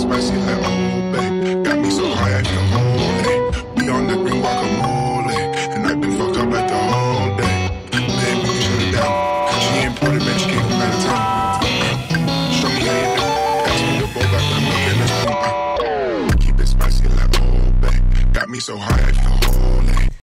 spicy like oh babe. Got me so high I feel holy. We on the green guacamole, and I've been fucked up like the whole day. Babe, we can shut it down. She imported, man, she came from out of town. Show me how you do. Pass me the bowl, got the milk in the spoon. Keep it spicy like oh babe. Got me so high I feel holy.